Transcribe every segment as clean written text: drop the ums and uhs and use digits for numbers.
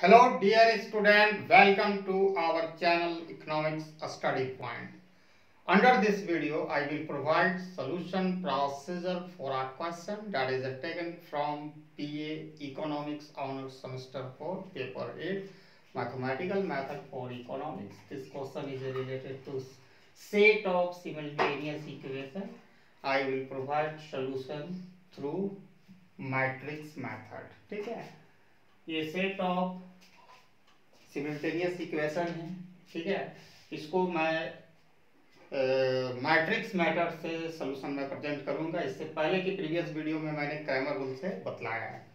Hello dear student, welcome to our channel Economics Study Point. Under this video, I will provide solution procedure for a question that is taken from PA Economics Honors Semester 4, Paper 8, Mathematical Method for Economics. This question is related to set of simultaneous equation. I will provide solution through matrix method. ठीक है, ये set of सिमिल्टेनियस equation है। ठीक है, इसको मैं matrix method से solution में प्रेजेंट करूंगा। इससे पहले की प्रीवियस वीडियो में मैंने क्रैमर रूल से बतलाया है।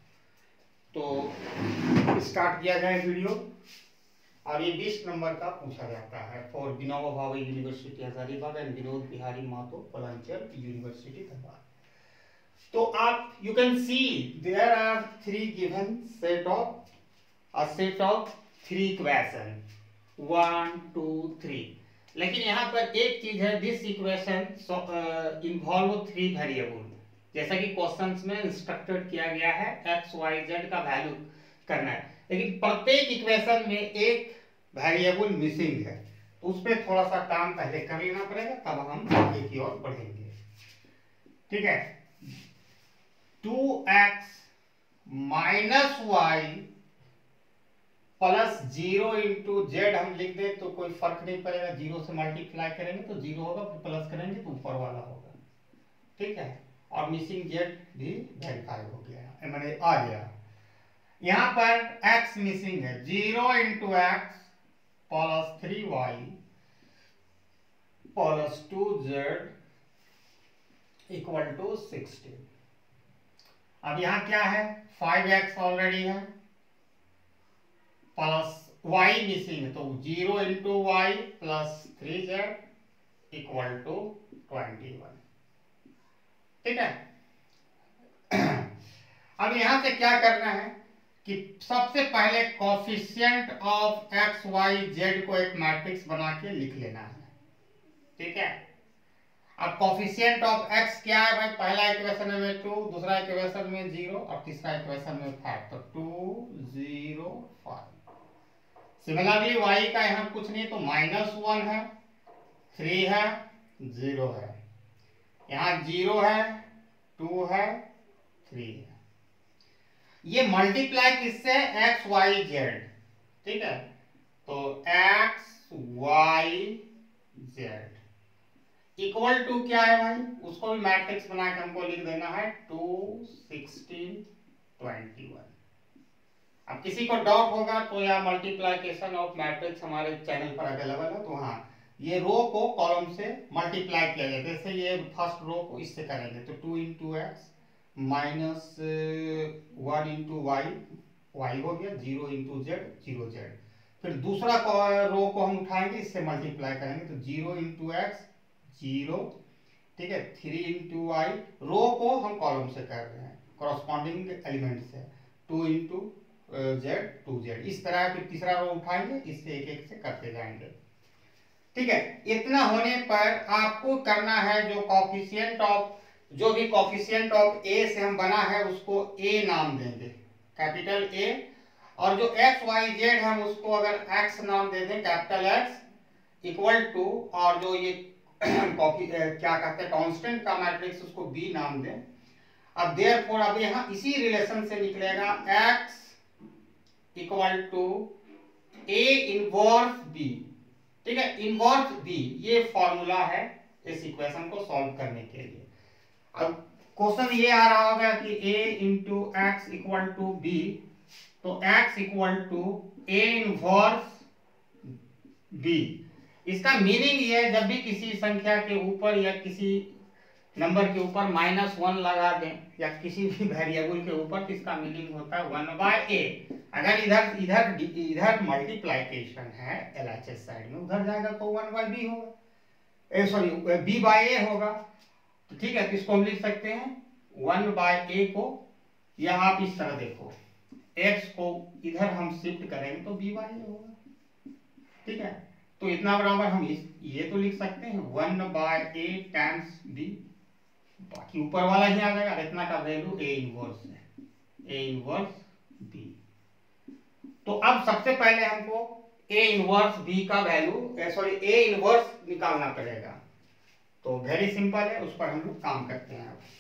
तो स्टार्ट किया जाए वीडियो। और ये 20 नंबर का पूछा जाता है for Vinoba Bhave university Hazaribagh and Vinod Bihari Mahto Palanchal university Dhanbad. तो आप you can see there are 3 given set of 3 equation 1 2 3। लेकिन यहाँ पर एक चीज है, दिस इक्वेशन इन्वॉल्व 3 वेरिएबल। जैसा कि क्वेश्चंस में इंस्ट्रक्टेड किया गया है एक्स वाई जेड का वैल्यू करना है, लेकिन प्रत्येक इक्वेशन में एक वेरिएबल मिसिंग है। तो उस पर थोड़ा सा काम पहले कर लेना पड़ेगा, तब हम आगे की ओर बढ़ेंगे। ठीक है, 2x minus Y plus 0 into Z हम लिख दें तो कोई फर्क नहीं पड़ेगा। 0 से मल्टीप्लाई करेंगे तो 0 होगा, फिर प्लस करेंगे तो ऊपर वाला होगा। ठीक है, और मिसिंग जेड भी वेरीफाई हो गया, मैंने आ गया। यहां पर x मिसिंग है, 0 into X plus 3y plus 2z equal to 16। अब यहां क्या है, 5x ऑलरेडी है प्लस y मिसिंग है, तो 0 into Y plus 3z equal to 21। ठीक है, अब यहां से क्या करना है कि सबसे पहले coefficient of x y z को एक मैट्रिक्स बना के लिख लेना है। ठीक है, अब कोफिशिएंट ऑफ x क्या है भाई, पहला इक्वेशन में 2, दूसरा इक्वेशन में 0 और तीसरा इक्वेशन में 5, तो 2 0 5। सिमिलरली y का यहाँ कुछ नहीं, तो -1 है, 3 है, 0 है, यहाँ 0 है, 2 है, 3 है। ये मल्टीप्लाई किससे, एक्स वाई जेड। ठीक है, तो X Y Z equal to क्या है भाई, उसको भी मैट्रिक्स बना के हमको लिख देना है 2 16 21। अब किसी को डाउट होगा तो यह मल्टीप्लिकेशन ऑफ मैट्रिक्स हमारे चैनल पर अवेलेबल है। तो हाँ, ये रो को कॉलम से मल्टीप्लाई किया जाता है। जैसे ये फर्स्ट रो को इससे करेंगे तो 2 into X minus 1 into Y, Y हो गया, 0 इंटू जेड 0 जेड। फिर दूसरा रो को हम उठाएंगे, इससे मल्टीप्लाई करेंगे तो 0 इंटू एक्स 0। ठीक है, 3 इंटू वाई, रो को हम कॉलम से कर रहे हैं कॉरस्पॉन्डिंग एलिमेंट से, 2 इंटू जेड 2 जेड। इस तरह फिर तीसरा रो उठाएंगे, इससे एक एक से करते जाएंगे। ठीक है, इतना होने पर आपको करना है जो कोफिशिएंट ऑफ, जो भी कोफिशिएंट ऑफ ए से हम बना है उसको ए नाम देंगे, कैपिटल ए। और जो एक्स वाई जेड हम उसको अगर एक्स नाम दे दें, कैपिटल एक्स इक्वल टू, और जो ये क्या कहते हैं कांस्टेंट का मैट्रिक्स, उसको बी नाम दें। अब देयरफॉर अब यहाँ इसी रिलेशन से निकलेगा X equal to A inverse B. ठीक है, इनवर्स बी ये फॉर्मूला है इस इक्वेशन को सॉल्व करने के लिए। अब क्वेश्चन ये आ रहा होगा कि a into X equal to B, तो x equal to A inverse B. इसका मीनिंग ये है, जब भी किसी संख्या के ऊपर या किसी नंबर के ऊपर -1 लगा दें या किसी भी वेरिएबल के ऊपर, तो इसका मीनिंग होता है 1/a। अगर इधर मल्टीप्लिकेशन है LHS साइड में, उधर जाएगा तो 1/b होगा, सॉरी b/a होगा। तो ठीक है, तो इसको हम लिख सकते हैं 1/a को, या आप इस तरह देखो, x को इधर हम शिफ्ट करेंगे तो b/a होगा। ठीक है, तो इतना बराबर हम ये तो लिख सकते हैं 1/a टाइम्स b, बाकी ऊपर वाला ही आ जाएगा। इतना का वैल्यू ए इनवर्स है, ए इनवर्स बी। तो अब सबसे पहले हमको ए इनवर्स बी का वैल्यू ए इनवर्स निकालना पड़ेगा। तो वेरी सिंपल है, उस पर हम लोग काम करते हैं। अब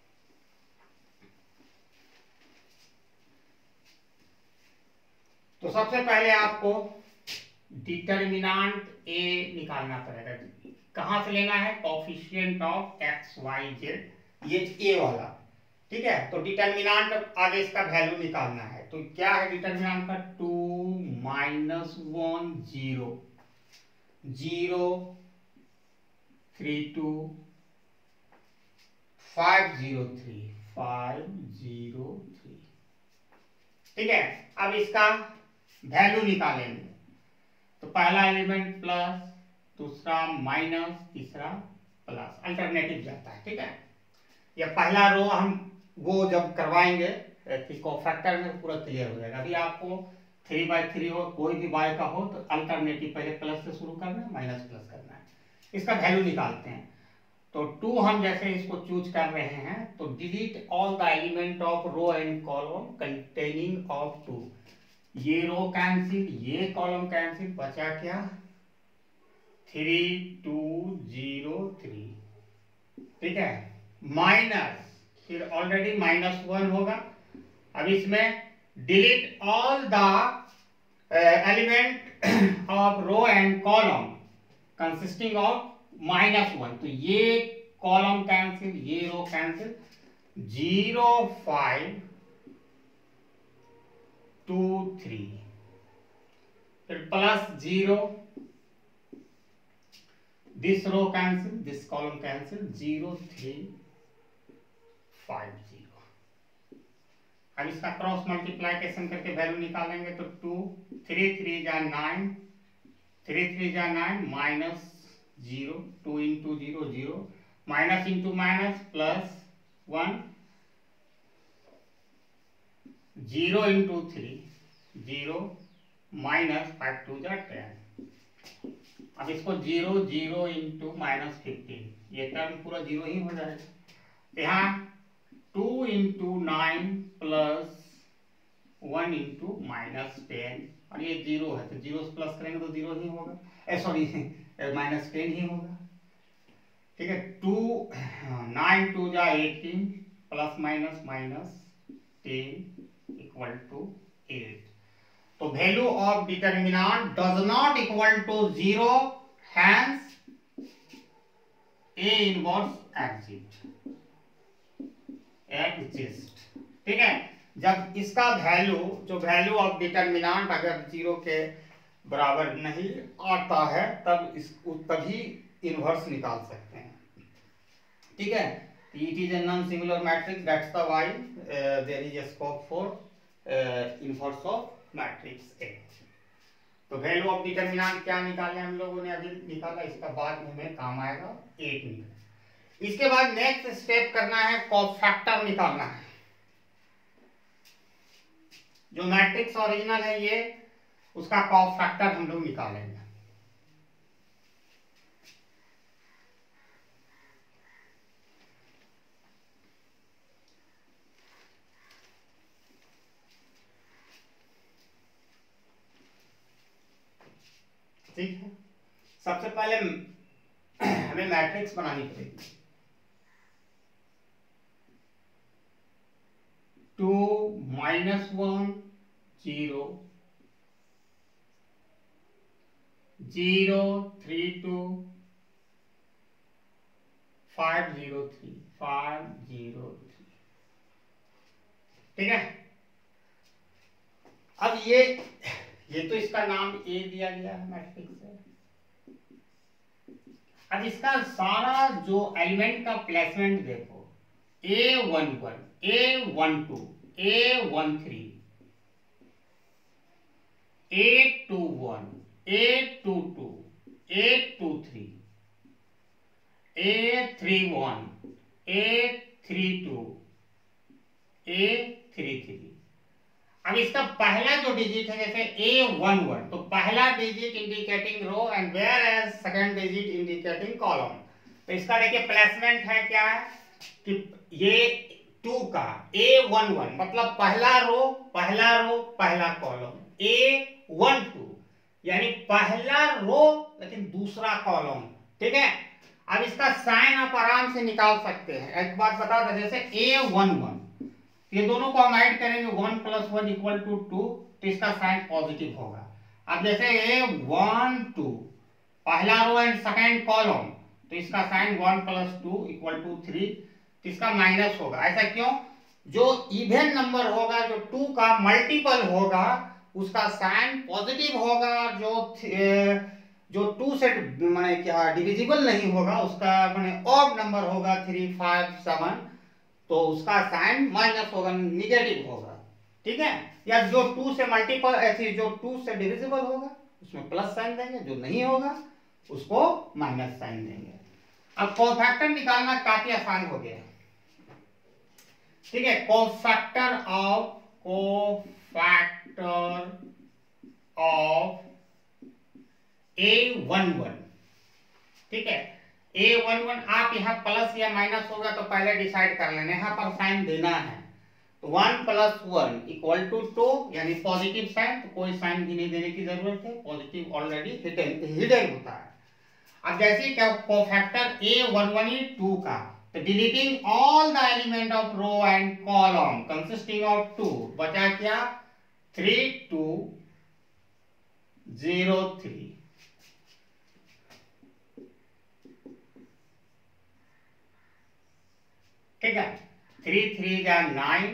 तो सबसे पहले आपको डिटर्मिनांट ए निकालना पड़ेगा। कहां से लेना है? Coefficient of X Y Z, ये ए वाला। ठीक है, तो डिटर्मिनांट आगे इसका वैल्यू निकालना है। तो क्या है डिटर्मिनांट का? 2 -1 0 0 3 2 5 0 3 5 0 3। ठीक है, अब इसका वैल्यू निकालेंगे। तो पहला एलिमेंट प्लस, दूसरा माइनस, तीसरा प्लस, अल्टरनेटिव जाता है। ठीक है, ये पहला रो हम वो जब करवाएंगे कोफैक्टर में पूरा क्लियर हो जाएगा। अभी आपको 3/3 हो, कोई भी y का हो तो अल्टरनेटिव पहले प्लस से शुरू करना है, माइनस प्लस करना है। इसका वैल्यू निकालते हैं। तो 2 हम जैसे इसको चूज कर रहे हैं, तो delete all the element of row and column containing of 2। ये रो कैंसिल, ये कॉलम कैंसिल, बचा क्या? 3 2 0 3। ठीक है, माइनस, फिर ऑलरेडी -1 होगा। अब इसमें delete all the element of row and column consisting of -1। तो ये कॉलम कैंसिल, ये रो कैंसिल। 0 5 2 3, फिर plus 0, this row cancel, this column cancel. 0 3 5 0। अब इसका क्रॉस मल्टीप्लाइकेशन करके वैल्यू निकालेंगे। तो 2 3 3 जा 9, 3 3 जा 9, -0, 2 into 0 0, minus into minus plus 1, 0 into 3 0, -5 2 जा 10। अब इसको 0 0 into -15, ये टर्म पूरा 0 ही हो जाएगा। यहाँ 2 into 9 प्लस 1 into -10, और ये 0 है तो 0 से प्लस करेंगे तो 0 ही होगा, सॉरी -10 ही होगा। ठीक है, 9 2 जा 18, प्लस माइनस -10 इक्वल टू 8। तो value of determinant does not equal to 0, hence A inverse exist. ठीक है, जब इसका वैल्यू, जो वैल्यू ऑफ डिटर्मिनेंट अगर 0 के बराबर नहीं आता है, तभी इनवर्स निकाल सकते हैं। ठीक है, it is a non singular matrix, that's the why there is a scope for inverse of matrix A. तो वैल्यू ऑफ डिटर्मिनेंट क्या निकाले हम लोगों ने? अभी निकाला, इसका बाद में हमें काम आएगा 8 निकाल। इसके बाद नेक्स्ट स्टेप करना है, कोफैक्टर निकालना है। जो मैट्रिक्स ओरिजिनल है ये, उसका कोफैक्टर हम लोग निकालेंगे। ठीक है, सबसे पहले हमें मैट्रिक्स बनानी पड़ेगी। 2 -1 0 0 3 2 5 0 3 5 0 3। ठीक है, अब ये तो इसका नाम ए दिया गया है मैट्रिक्स है। अब इसका सारा जो एलिमेंट का प्लेसमेंट देखो, A11 A12 A13 A21 A22 A23 A31 A32 A33। अब इसका पहला जो डिजिट है, जैसे A11, तो पहला digit indicating row and whereas second digit indicating column. तो इसका देखिए प्लेसमेंट है क्या है कि ये का A11 मतलब पहला रो पहला कॉलम, A12 यानी पहला रो लेकिन दूसरा कॉलम, ठीक है। अब इसका साइन आप आराम से निकाल सकते हैं। एक बात बता दें, जैसे A11 ये दोनों को हम ऐड करेंगे 1 + 1 = 2, तो इसका साइन पॉजिटिव होगा। अब जैसे A12 पहला रो एंड सेकंड कॉलम, तो इसका साइन 1 + 2 = 3, तो इसका माइनस होगा। ऐसा क्यों? जो इवन नंबर होगा, जो 2 का मल्टीपल होगा, उसका साइन पॉजिटिव होगा। जो 2 से माने क्या डिविजिबल नहीं होगा, उसका माने ऑड नंबर होगा 3, 5, 7, तो उसका साइन माइनस होगा, निगेटिव होगा, ठीक है। या जो 2 से मल्टीपल ऐसी जो 2 से डिविजिबल होगा उसमें प्लस साइन देंगे, जो नहीं होगा उसको माइनस साइन देंगे। अब कोफैक्टर निकालना काफी आसान हो गया, ठीक है। कोफैक्टर ऑफ A11, ठीक है। A11 आप यहाँ प्लस या माइनस होगा तो पहले डिसाइड कर लेना, यहाँ पर साइन देना है। तो 1 + 1 = 2 यानी पॉजिटिव साइन, तो कोई साइन भी नहीं देने की जरूरत है, पॉजिटिव ऑलरेडी हिडन होता है। अब जैसे क्या कोफैक्टर A11 2 का, तो deleting all the element of row and column consisting of 2, बचा क्या 3 2 0 3, ठीक है। 3 3 जा 9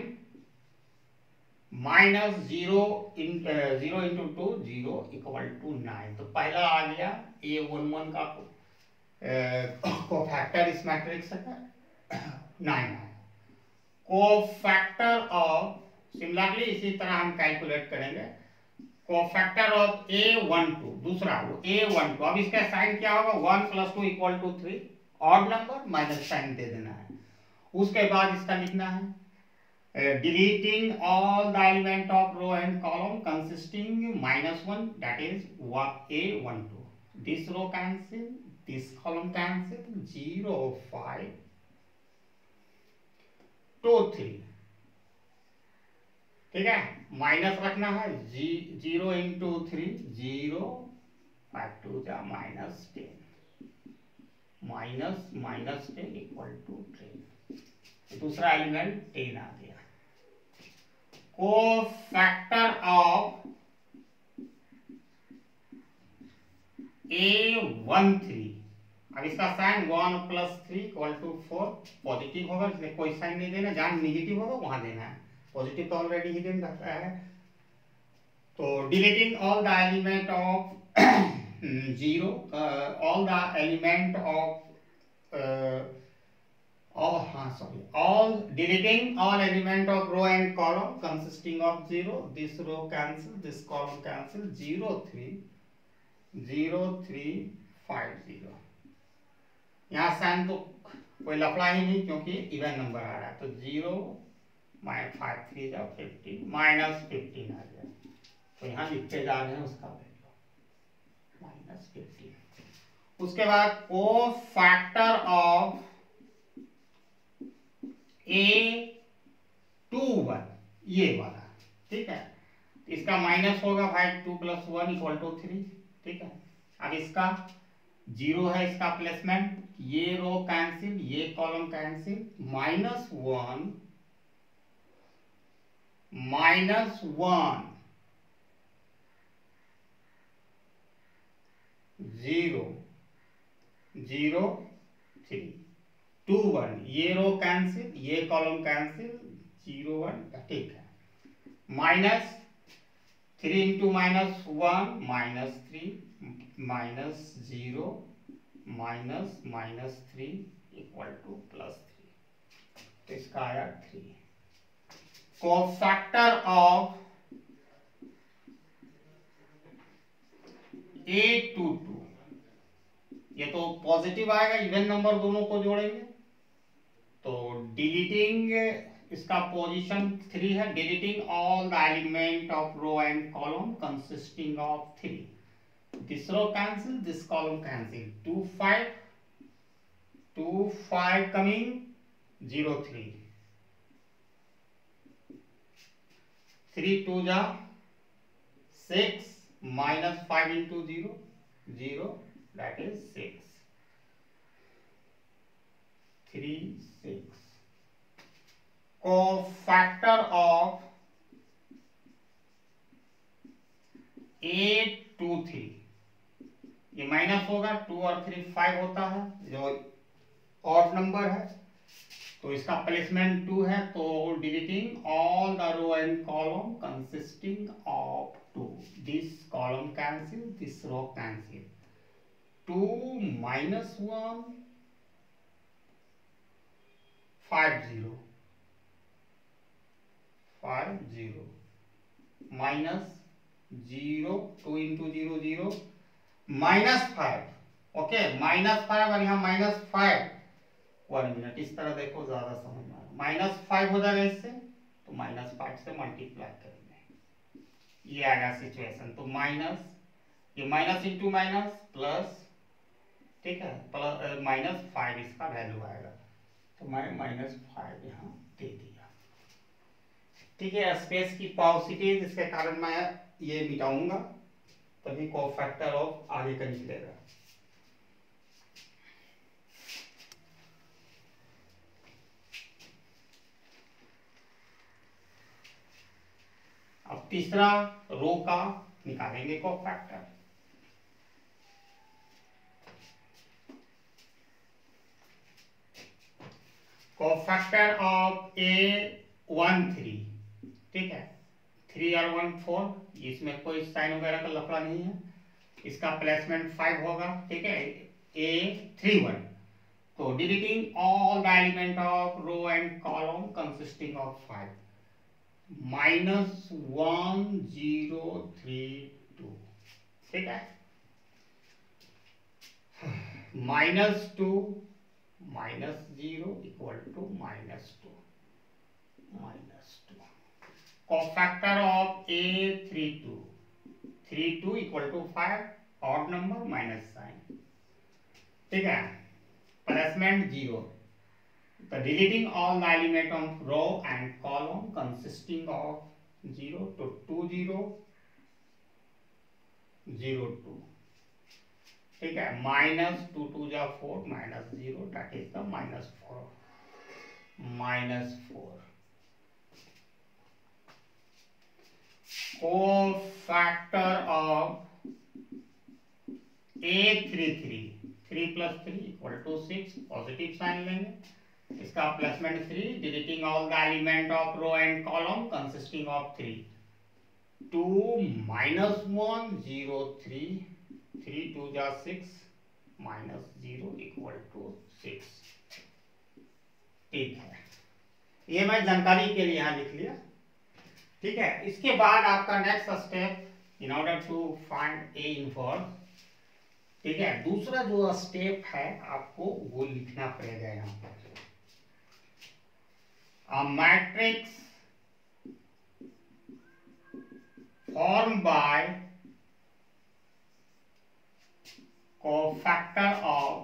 -0 0 × 2 0 = 9, तो पहला आ गया A11 का कोफैक्टर इस मैट्रिक्स का 9 है। कोफैक्टर ऑफ सिमिलरली इसी तरह हम कैलकुलेट करेंगे कोफैक्टर ऑफ A12 दूसरा वो A12। अब इसका साइन क्या होगा 1 + 2 = 3, ऑड नंबर माइनस साइन दे देना है। उसके बाद इसका लिखना है deleting all the element of row and column consisting -1, that is A12, this row cancel, this column cancel, 0 5 2 3, ठीक है। माइनस रखना है 0 × 3 0 5 2 जा -10, -10 = 10, दूसरा एलिमेंट 10 आ गया। कोफैक्टर ऑफ A13, अब इसका साइन 1 + 3 = 4, पॉजिटिव होगा, इसलिए कोई साइन नहीं देना, जहां नेगेटिव होगा वहां देना है, पॉजिटिव तो ऑलरेडी हिडन रहता है। तो deleting all the element of 0 all the element of all deleting all element of row and column consisting of 0, this row cancel, this column cancel, 0 3 0 3 5 0, यहाँ साइन तो कोई लफड़ा ही नहीं क्योंकि इवन नंबर आ रहा है, तो 0 -5 3 जा 15 -15 आ गया, तो यहाँ लिखते जा रहे हैं उसका वैल्यू -15। उसके बाद कोफैक्टर ऑफ A21 ये वाला, ठीक है। इसका माइनस होगा भाई 2 + 1 = 3, ठीक है। अब इसका 0 है, इसका प्लेसमेंट, ये रो कैंसिल, ये कॉलम कैंसिल, -1 -1 0 0 3 2 1, ये रो कैंसिल, ये कॉलम कैंसिल, 0 1, ठीक है। -3 × -1 -3 -0 -3 = +3, तो इसका आया 3। कोफैक्टर ऑफ A22, ये तो पॉजिटिव आएगा, इवन नंबर दोनों को जोड़ेंगे, तो डिलीटिंग इसका पोजीशन 3 है, deleting all the element of row and column consisting of 3, this row cancel, this column cancel, 2 5 coming 0 3, 3 2 जा 6 minus 5 into 0 0, that is 6 3 6. Cofactor of 8 2 3, ये माइनस होगा, 2 और 3 5 होता है, जो ऑड नंबर है, तो इसका प्लेसमेंट 2 है, तो deleting all the row and column consisting of 2, this column cancel, this row cancel, 2 minus 1 5 0 5 0 minus 0 2 into 0 0 minus 5, okay -5 और यहाँ -5, 1 मिनट, इस तरह देखो ज्यादा समझ में आएगा, -5 हो जाएगा इससे, तो -5 से मल्टीप्लाई करेंगे, ये आएगा सिचुएशन, तो माइनस, ये माइनस इंटू माइनस प्लस, ठीक है, प्लस -5 इसका वैल्यू आएगा, तो मैं -5 यहाँ दे दिया, ठीक है। स्पेस की पॉजिटिव, इसके कारण मैं ये मिटाऊंगा, तभी कोफैक्टर ऑफ आगे का निकलेगा। अब तीसरा रो का निकालेंगे कोफैक्टर, कोफैक्टर ऑफ A13, ठीक है, 3 और 1 4, इसमें कोई साइन वगैरह का लफड़ा नहीं है, इसका प्लेसमेंट 5 होगा, ठीक है, A31, तो deleting all the element of row and column consisting of 5, -1 0 3 2, ठीक है, -2 -0 equal to -2 -2, cofactor of A32, 32 equal to 5, odd number minus sign, ठीक है, placement 0, the deleting all the element of row and column consisting of 0 to 2 0 0 2, ठीक है, -2 2 जा 4 -0, that is the -4 -4, cofactor of A33, 3 plus 3 equal to 6, positive sign लेंगे, इसका placement 3, deleting all the element of row and column consisting of 3, 2 -1 0 3 3 2 जा 6 -0 equal to 6, ठीक है, ये मैं जानकारी के लिए यहाँ लिख लिया, ठीक है। इसके बाद आपका next step, in order to find A inverse, ठीक है, दूसरा जो स्टेप है आपको वो लिखना पड़ेगा यहाँ पर, a matrix formed by cofactor of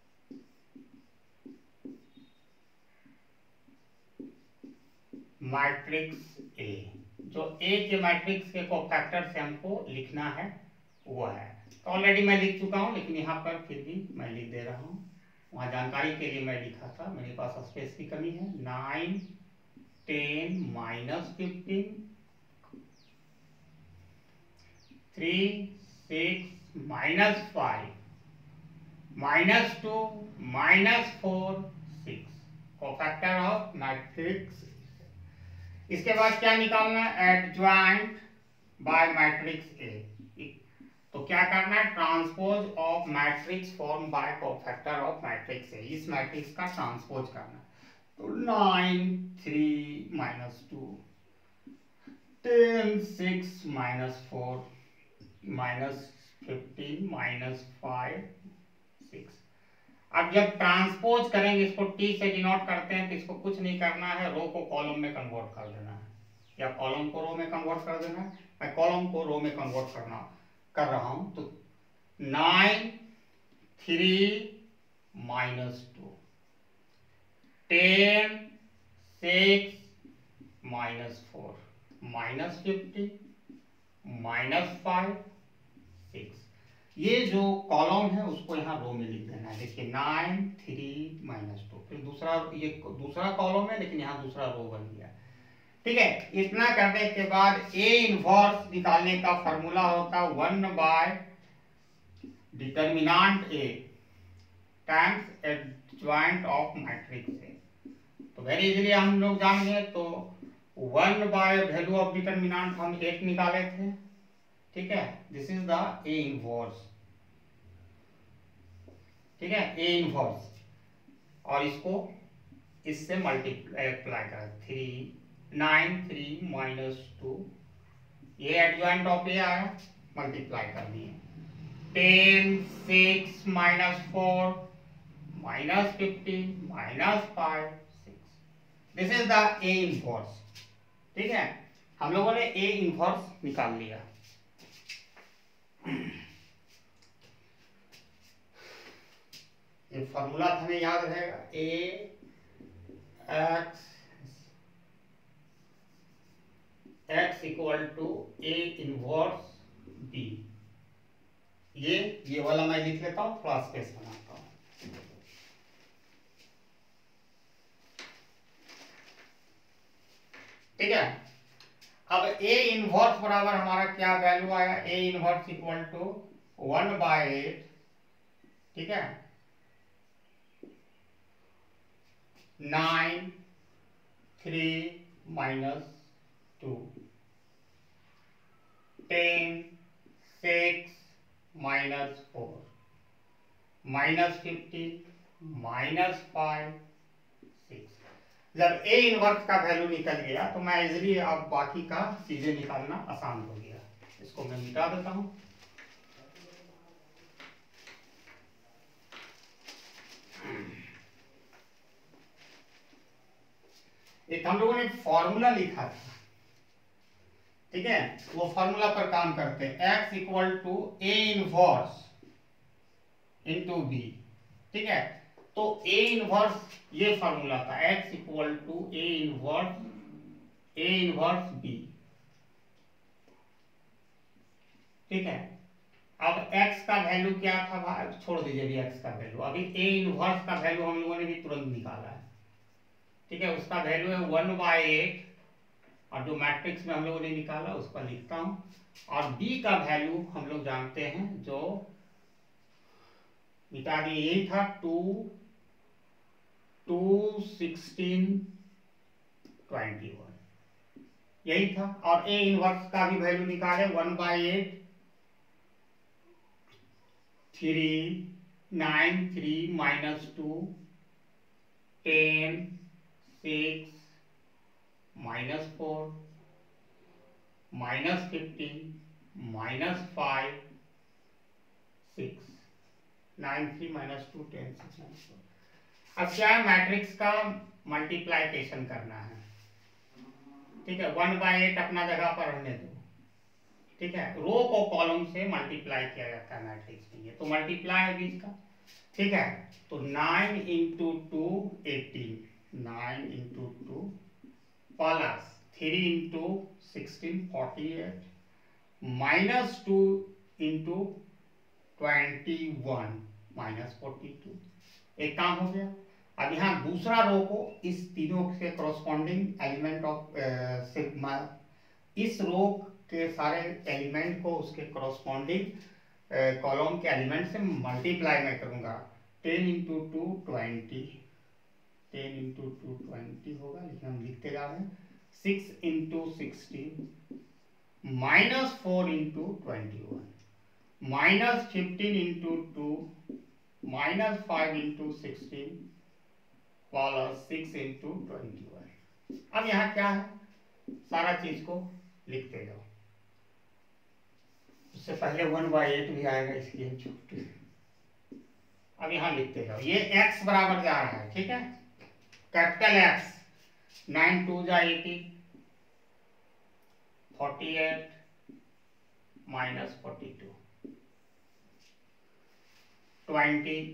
matrix A, जो A के मैट्रिक्स के कोफैक्टर से हमको लिखना है वो है, तो ऑलरेडी मैं लिख चुका हूं, लेकिन यहाँ पर फिर भी मैं लिख दे रहा हूँ, वहां जानकारी के लिए मैं लिखा था, मेरे पास स्पेस की कमी है, 9 10 -15 3 6 -5 -2 -4 6, कोफैक्टर ऑफ मैट्रिक्स। इसके बाद क्या निकालना है, एडजॉइंट बाय मैट्रिक्स ए, तो क्या करना है, transpose of matrix form by cofactor of matrix A, इस मैट्रिक्स का ट्रांसपोज करना है, तो 9 3 -2 10 6 -4 -15 -5 6। अब जब ट्रांसपोज करेंगे, इसको टी से डिनोट करते हैं, तो इसको कुछ नहीं करना है, रो को कॉलम में कन्वर्ट कर देना है, या कॉलम को रो में कन्वर्ट कर देना है, मैं कॉलम को रो में कन्वर्ट कर रहा हूं, तो 9 3 -2 10 6 -4 -50 -5 6। ये जो कॉलम है उसको यहाँ रो में लिख देना है। देखिए 9 3 -2, फिर दूसरा, ये दूसरा कॉलम है लेकिन यहाँ दूसरा रो बन गया। ठीक है, इतना करने के बाद ए इनवर्स निकालने का फॉर्मूला होता है 1 determinant A times adjoint of matrix A. तो वेरी इजीली हम लोग जान गए। तो 1 वैल्यू ऑफ डिटर्मिनेंट हम 8 निकाले थे। ठीक है, this is the A inverse. ठीक है, ए इनवर्स, और इसको इससे मल्टीप्लाई कर 9 3 -2, ये एडजॉइंट ऑफ ए आया, मल्टीप्लाई कर दिए। 10 6 -4 -15 -5 6। This is the A inverse. ठीक है, हम लोगों ने ए इनवर्स निकाल लिया। ये फॉर्मूला हमें याद रहेगा, A X equal to A inverse B. ये वाला मैं लिख लेता हूं, थोड़ा स्पेस बनाता हूं। ठीक है, अब ए इनवर्स बराबर हमारा क्या वैल्यू आया, ए इनवर्स इक्वल टू 1/8। ठीक है, 9 3 -2, 10 6 -4 -15 -5 6। जब ए इनवर्स का वैल्यू निकल गया तो मैं इजीली अब बाकी का चीजें निकालना आसान हो गया। इसको मैं मिटा देता हूं। एक हम लोगों ने फॉर्मूला लिखा था। ठीक है, वो फॉर्मूला पर काम करते हैं। X equal to A inverse into B. ठीक है, तो ए इनवर्स ये फॉर्मूला था, X equal to A inverse B. ठीक है, अब x का वैल्यू क्या था भाई, छोड़ दीजिए अभी x का वैल्यू। अभी ए इनवर्स का वैल्यू हम लोगों ने भी तुरंत निकाला है। ठीक है, उसका वैल्यू है 1/8, और जो मैट्रिक्स में हम लोगों ने निकाला उसका लिखता हूं। और b का वैल्यू हम लोग जानते हैं, जो मिटा दिए, यही था 2 16 21, यही था। और ए इनवर्स का भी वैल्यू निकाले 1/8 3 9 3 -2 10 6 -4 -15 -5 6 9 3 -2 10 6 -4। अब क्या है, मैट्रिक्स का मल्टीप्लाइकेशन करना है। ठीक है, 1/8 अपना जगह पर रहने दो। ठीक है, रो को कॉलम से मल्टीप्लाई किया जाता है मैट्रिक्स में, ये तो मल्टीप्लाई है बीच का। ठीक है, तो 9 × 2 18, 9 × 2 प्लस 3 × 16 48 -2 × 21 -42। एक काम हो गया। अब यहाँ दूसरा रो को इस तीनों से करस्पॉन्डिंग एलिमेंट ऑफ इस रो के सारे एलिमेंट को उसके करस्पॉन्डिंग कॉलम के एलिमेंट से मल्टीप्लाई मैं करूंगा। 10 × 2 20, 10 × 2 20 होगा, लेकिन हम लिखते जा रहे हैं। 6 × 16 -4 × 21 -15 × 2 -5 × 16 प्लस 6 × 21। अब यहाँ क्या है, सारा चीज को लिखते जाओ। उससे पहले 1/8 भी आएगा, इसलिए हम छोटे। अब यहाँ लिखते जाओ, ये x बराबर जा रहा है। ठीक है, कैपिटल X 9 2 जा 80 48 -42 20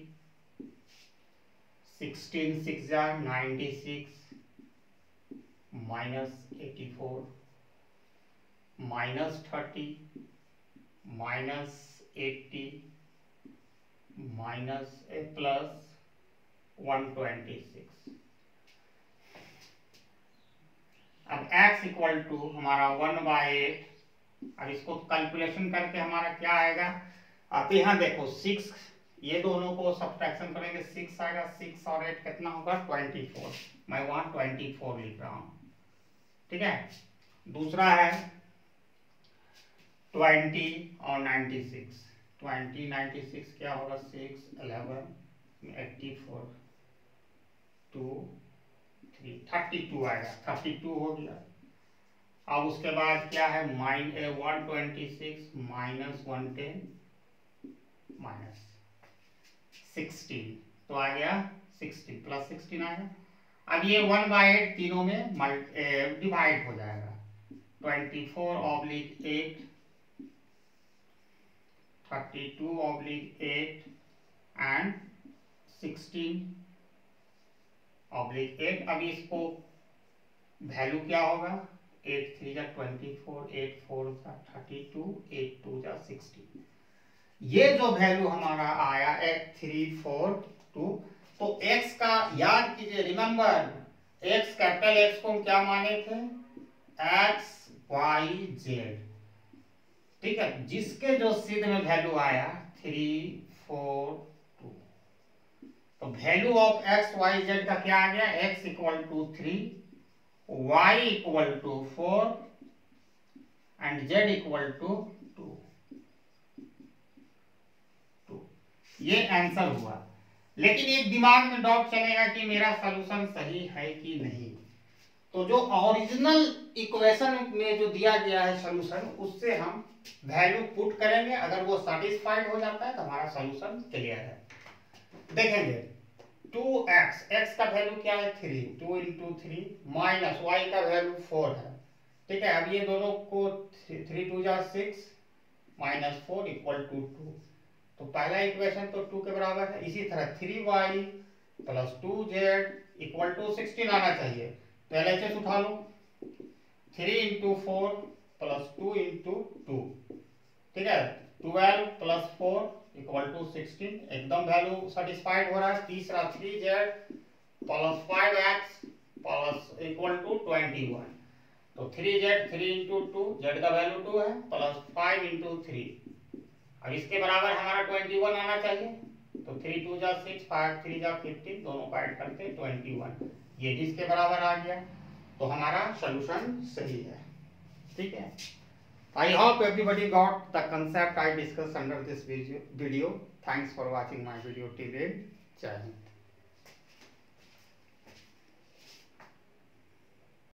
16 6 जा 96 -84 -30 -80 +126। अब x इक्वल टू हमारा 1/8। अब इसको कैलकुलेशन करके हमारा क्या आएगा, आप यहाँ देखो 6, ये दोनों को सब्ट्रैक्शन करेंगे 6 आएगा, 6 और 8 कितना होगा 24। मैं वहां 24 लिख रहा हूं, ठीक है। दूसरा है 20 और 96। 20 96 क्या होगा, 6 11 84 2 3 32 आएगा, 32 हो गया। अब उसके बाद क्या है, 126 -110 -16, तो आ गया 16 +16 आएगा। अब ये 1/8 तीनों में डिवाइड हो जाएगा, 24/8 32/8 एंड 16/8। अब इसको वैल्यू क्या होगा, 8 3 जा 24, 8 4 जा 32, 8 2 जा 16। ये जो वैल्यू हमारा आया 8342। तो x का याद कीजिए, रिमेंबर x कैपिटल x को हम क्या माने थे, x y z, ठीक है। जिसके जो सिद्ध में वैल्यू आया 342, तो value of x y z का क्या आ गया, x equal to 3, y equal to 4 and z equal to 2। ये आंसर हुआ। लेकिन एक दिमाग में डाउट चलेगा कि मेरा सॉल्यूशन सही है कि नहीं। तो जो ओरिजिनल इक्वेशन में जो दिया गया है सॉल्यूशन, उससे हम वैल्यू पुट करेंगे। अगर वो सैटिस्फाइड हो जाता है तो हमारा सॉल्यूशन क्लियर है। देखेंगे 2x, x का वैल्यू क्या है 3, 2 × 3 माइनस y का वैल्यू 4 है, ठीक है। अब ये दोनों को 3 2 जा 6 -4 इक्वल टू 2। तो पहला इक्वेशन तो 2 के बराबर है। इसी तरह 3y + 2z इक्वल टू 16 आना चाहिए। तो LHS उठा लो, 3 × 4 + 2 × 2, ठीक है। 12 + 4 इक्वल टू 16, एकदम वैल्यू सेटिस्फाइड हो रहा है। तीसरा 3z + 5x इक्वल टू 21। तो 3z 3 × 2, z का वैल्यू 2 है, +5 × 3। अब इसके बराबर हमारा 21 आना चाहिए। तो 3 2 जा 6, 5 3 जा 15, दोनों का ऐड करके 21, ये भी इसके बराबर आ गया। तो हमारा सॉल्यूशन सही है, ठीक है। I hope everybody got the concept I discuss under this video. Thanks for watching my video till end. Jai Hind.